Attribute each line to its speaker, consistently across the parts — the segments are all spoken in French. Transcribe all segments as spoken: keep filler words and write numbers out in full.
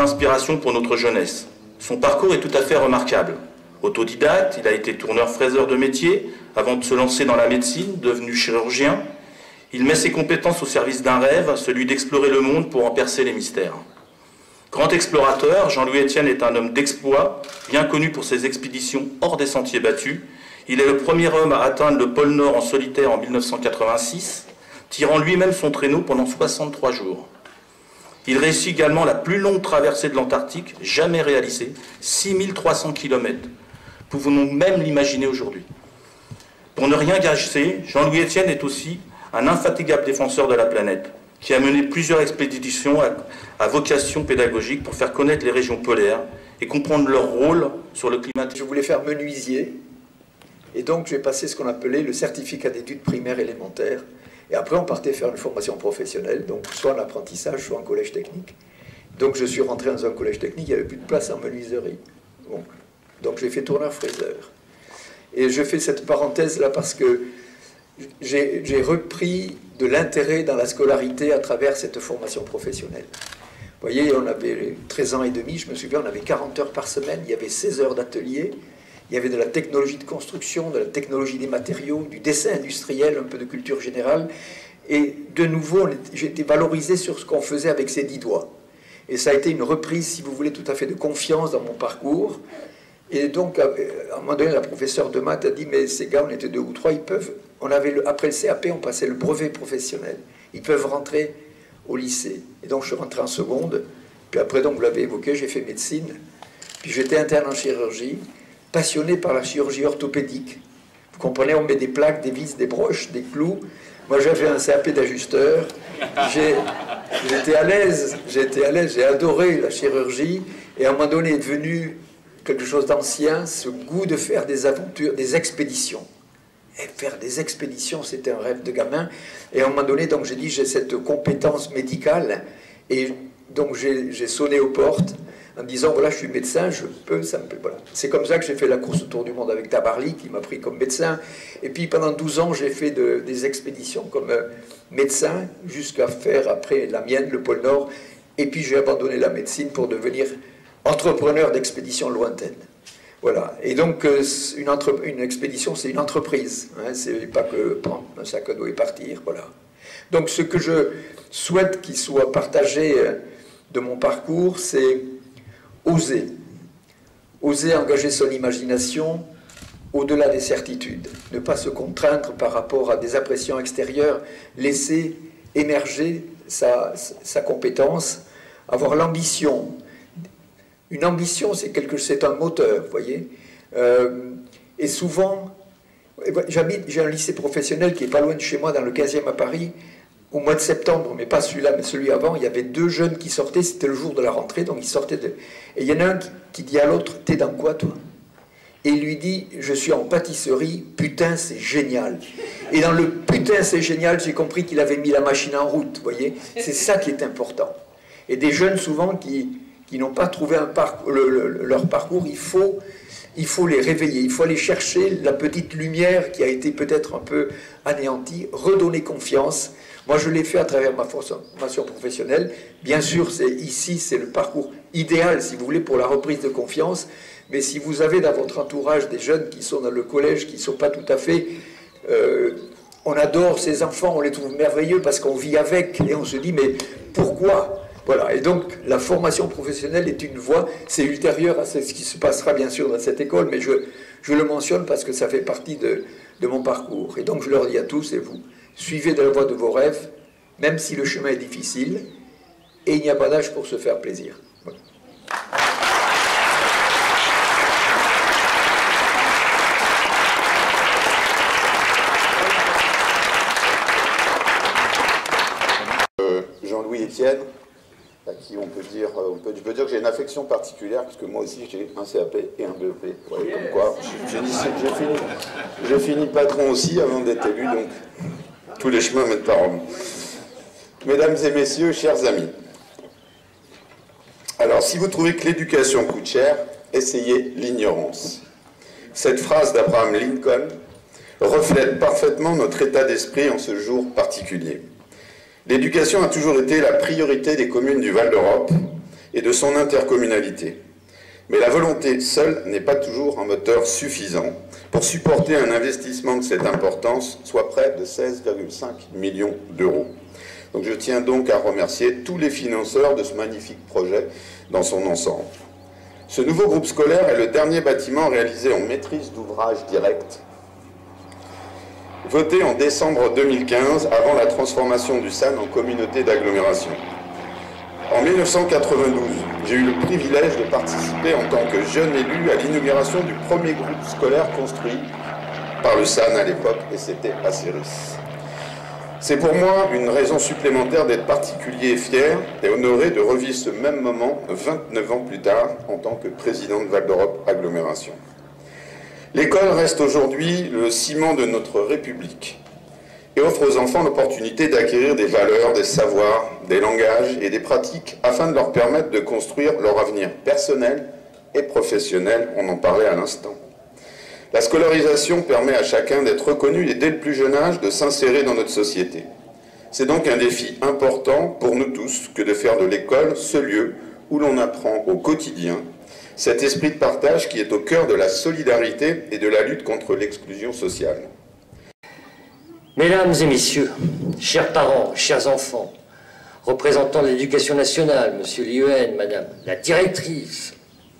Speaker 1: inspiration pour notre jeunesse. Son parcours est tout à fait remarquable. Autodidacte, il a été tourneur-fraiseur de métier avant de se lancer dans la médecine, devenu chirurgien. Il met ses compétences au service d'un rêve, celui d'explorer le monde pour en percer les mystères. Grand explorateur, Jean-Louis Etienne est un homme d'exploit, bien connu pour ses expéditions hors des sentiers battus. Il est le premier homme à atteindre le pôle Nord en solitaire en mille neuf cent quatre-vingt-six, tirant lui-même son traîneau pendant soixante-trois jours. Il réussit également la plus longue traversée de l'Antarctique jamais réalisée, six mille trois cents kilomètres. Pouvons-nous même l'imaginer aujourd'hui? Pour ne rien gâcher, Jean-Louis Etienne est aussi un infatigable défenseur de la planète, qui a mené plusieurs expéditions à, à vocation pédagogique pour faire connaître les régions polaires et comprendre leur rôle sur le climat.
Speaker 2: Je voulais faire menuisier, et donc j'ai passé ce qu'on appelait le certificat d'études primaires élémentaires. Et après, on partait faire une formation professionnelle, donc soit en apprentissage, soit en collège technique. Donc je suis rentré dans un collège technique, il n'y avait plus de place en menuiserie. Bon. Donc j'ai fait tourneur-fraiseur. Et je fais cette parenthèse-là parce que j'ai repris de l'intérêt dans la scolarité à travers cette formation professionnelle. Vous voyez, on avait treize ans et demi, je me souviens, on avait quarante heures par semaine, il y avait seize heures d'atelier, il y avait de la technologie de construction, de la technologie des matériaux, du dessin industriel, un peu de culture générale. Et de nouveau, j'étais valorisé sur ce qu'on faisait avec ses dix doigts. Et ça a été une reprise, si vous voulez, tout à fait de confiance dans mon parcours. Et donc, à un moment donné, la professeure de maths a dit, mais ces gars, on était deux ou trois, ils peuvent... On avait le, après le C A P, on passait le brevet professionnel. Ils peuvent rentrer au lycée. Et donc, je suis rentré en seconde. Puis après, donc, vous l'avez évoqué, j'ai fait médecine. Puis j'étais interne en chirurgie, passionné par la chirurgie orthopédique. Vous comprenez, on met des plaques, des vis, des broches, des clous. Moi, j'avais un C A P d'ajusteur. J'étais à l'aise, j'étais à l'aise, j'ai adoré la chirurgie. Et à un moment donné, est devenu quelque chose d'ancien, ce goût de faire des aventures, des expéditions. Et faire des expéditions, c'était un rêve de gamin. Et à un moment donné, donc j'ai dit, j'ai cette compétence médicale. Et donc j'ai sonné aux portes en me disant, voilà, je suis médecin, je peux, ça me plaît. Voilà. C'est comme ça que j'ai fait la course autour du monde avec Tabarly, qui m'a pris comme médecin. Et puis pendant douze ans, j'ai fait de, des expéditions comme euh, médecin, jusqu'à faire après la mienne, le pôle Nord. Et puis j'ai abandonné la médecine pour devenir entrepreneur d'expéditions lointaines. Voilà. Et donc, euh, une, entre, une expédition, c'est une entreprise. Hein, c'est pas que prendre un sac à dos et partir. Voilà. Donc, ce que je souhaite qu'il soit partagé euh, de mon parcours, c'est oser. Oser engager son imagination au-delà des certitudes. Ne pas se contraindre par rapport à des impressions extérieures. Laisser émerger sa, sa compétence. Avoir l'ambition. Une ambition, c'est quelque, c'est un moteur, vous voyez. Euh, et souvent, j'habite, j'ai un lycée professionnel qui est pas loin de chez moi, dans le quinzième à Paris. Au mois de septembre, mais pas celui-là, mais celui avant, il y avait deux jeunes qui sortaient, c'était le jour de la rentrée, donc ils sortaient de... Et il y en a un qui, qui dit à l'autre, t'es dans quoi, toi? Et il lui dit, je suis en pâtisserie, putain, c'est génial. Et dans le putain, c'est génial, j'ai compris qu'il avait mis la machine en route, vous voyez. C'est ça qui est important. Et des jeunes, souvent, qui... qui n'ont pas trouvé un parcours, le, le, leur parcours, il faut, il faut les réveiller, il faut aller chercher la petite lumière qui a été peut-être un peu anéantie, redonner confiance. Moi, je l'ai fait à travers ma formation professionnelle. Bien sûr, c'est, ici, c'est le parcours idéal, si vous voulez, pour la reprise de confiance. Mais si vous avez dans votre entourage des jeunes qui sont dans le collège, qui ne sont pas tout à fait... Euh, on adore ces enfants, on les trouve merveilleux parce qu'on vit avec, et on se dit, mais pourquoi ? Voilà, et donc la formation professionnelle est une voie, c'est ultérieur à ce qui se passera bien sûr dans cette école, mais je, je le mentionne parce que ça fait partie de, de mon parcours. Et donc je leur dis à tous et vous, suivez de la voie de vos rêves, même si le chemin est difficile, et il n'y a pas d'âge pour se faire plaisir. Voilà.
Speaker 3: Euh, Jean-Louis Etienne, à qui on peut dire, on peut, je peux dire que j'ai une affection particulière, puisque moi aussi j'ai un C A P et un B E P. Ouais, comme quoi, j'ai fini, j'ai fini patron aussi avant d'être élu, donc tous les chemins mènent par Rome. Mesdames et messieurs, chers amis, alors si vous trouvez que l'éducation coûte cher, essayez l'ignorance. Cette phrase d'Abraham Lincoln reflète parfaitement notre état d'esprit en ce jour particulier. L'éducation a toujours été la priorité des communes du Val d'Europe, et de son intercommunalité. Mais la volonté seule n'est pas toujours un moteur suffisant pour supporter un investissement de cette importance, soit près de seize virgule cinq millions d'euros. Donc je tiens donc à remercier tous les financeurs de ce magnifique projet dans son ensemble. Ce nouveau groupe scolaire est le dernier bâtiment réalisé en maîtrise d'ouvrage directe, voté en décembre deux mille quinze, avant la transformation du S A N en communauté d'agglomération. En mille neuf cent quatre-vingt-douze, j'ai eu le privilège de participer en tant que jeune élu à l'inauguration du premier groupe scolaire construit par le S A N à l'époque, et c'était à Céris. C'est pour moi une raison supplémentaire d'être particulier et fier et honoré de revivre ce même moment vingt-neuf ans plus tard en tant que président de Val d'Europe Agglomération. L'école reste aujourd'hui le ciment de notre République et offre aux enfants l'opportunité d'acquérir des valeurs, des savoirs, des langages et des pratiques afin de leur permettre de construire leur avenir personnel et professionnel, on en parlait à l'instant. La scolarisation permet à chacun d'être reconnu et dès le plus jeune âge de s'insérer dans notre société. C'est donc un défi important pour nous tous que de faire de l'école ce lieu où l'on apprend au quotidien cet esprit de partage qui est au cœur de la solidarité et de la lutte contre l'exclusion sociale.
Speaker 4: Mesdames et messieurs, chers parents, chers enfants, représentants de l'éducation nationale, monsieur Lihuen, madame la directrice,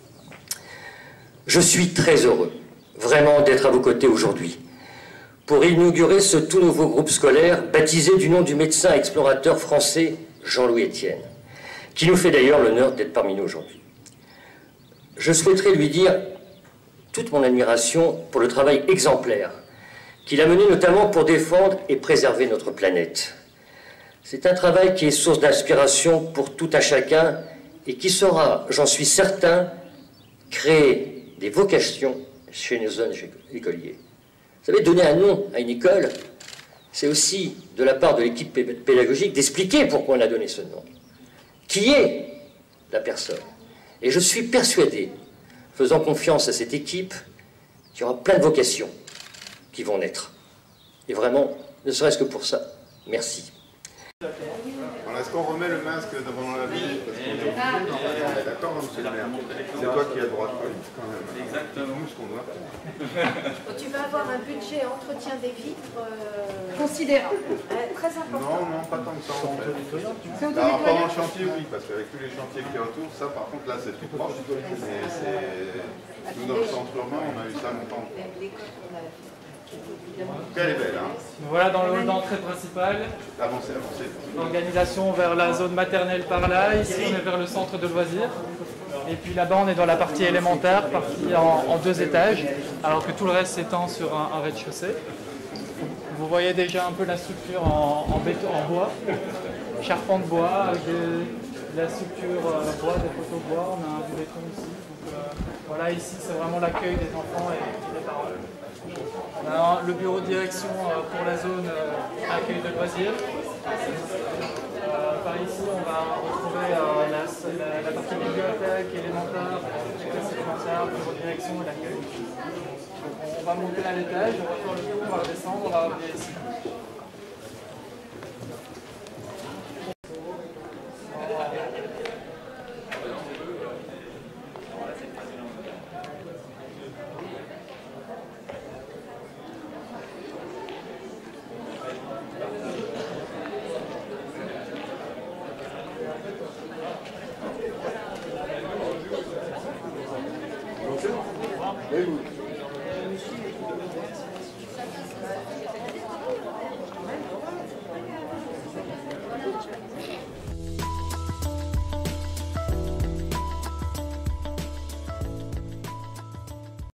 Speaker 4: je suis très heureux, vraiment, d'être à vos côtés aujourd'hui, pour inaugurer ce tout nouveau groupe scolaire baptisé du nom du médecin explorateur français Jean-Louis Etienne, qui nous fait d'ailleurs l'honneur d'être parmi nous aujourd'hui. Je souhaiterais lui dire toute mon admiration pour le travail exemplaire qu'il a mené notamment pour défendre et préserver notre planète. C'est un travail qui est source d'inspiration pour tout un chacun et qui saura, j'en suis certain, créer des vocations chez nos jeunes écoliers. Vous savez, donner un nom à une école, c'est aussi de la part de l'équipe pédagogique d'expliquer pourquoi on a donné ce nom. Qui est la personne? Et je suis persuadé, faisant confiance à cette équipe, qu'il y aura plein de vocations qui vont naître. Et vraiment, ne serait-ce que pour ça, merci.
Speaker 3: Alors, est-ce qu'on remet le masque devant la ville? D'accord, monsieur le maire. C'est toi qui as le droit de parler, quand même. Exactement. Nous, ce qu'on doit.
Speaker 5: Tu vas avoir un budget entretien des vitres euh,
Speaker 6: considérable.
Speaker 5: Euh, très important.
Speaker 3: Non, non, pas tant que ça en fait. Alors, pendant le chantier, oui, parce qu'avec tous les chantiers qui sont autour, ça par contre là c'est tout proche. Mais c'est. Nous, dans le centre urbain, on a eu ça longtemps. Elle est belle, hein.
Speaker 7: Voilà dans le hall d'entrée principal.
Speaker 3: Avancez, avancez.
Speaker 7: L'organisation vers la zone maternelle par là. Ici, on est vers le centre de loisirs. Et puis là-bas, on est dans la partie élémentaire, partie en, en deux étages, alors que tout le reste s'étend sur un, un rez-de-chaussée. Vous voyez déjà un peu la structure en, en, béton, en bois, charpente bois, avec des, la structure euh, bois, des poteaux bois. On a du béton ici. Donc, euh, voilà, ici, c'est vraiment l'accueil des enfants et, et des parents. On a le bureau de direction pour la zone accueil de loisirs. Euh, par ici, on va retrouver euh, la, la, la partie bibliothèque, élémentaire, classe élémentaire, bureau de direction et l'accueil. On va monter à l'étage, on va faire le tour, on va redescendre, on va revenir ici.
Speaker 3: Oui, oui.